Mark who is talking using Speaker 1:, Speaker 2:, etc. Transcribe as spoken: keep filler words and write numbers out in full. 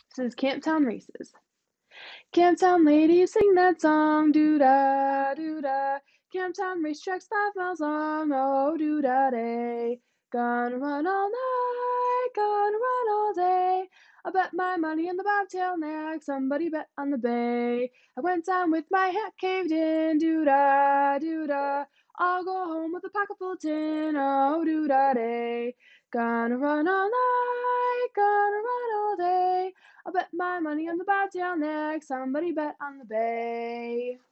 Speaker 1: This is Camptown Races. Camptown ladies sing that song, doo-da, doo-da. Camptown racetracks five miles long, oh, doo-da day. Gonna run all night, gonna run all day. I bet my money on the bobtail nag, somebody bet on the bay. I went down with my hat caved in, doo-da, doo-da. I'll go home with a pocket full of tin, oh, doo-da day. Gonna run all night, gonna run all day. I bet my money on the bobtail neck, somebody bet on the bay.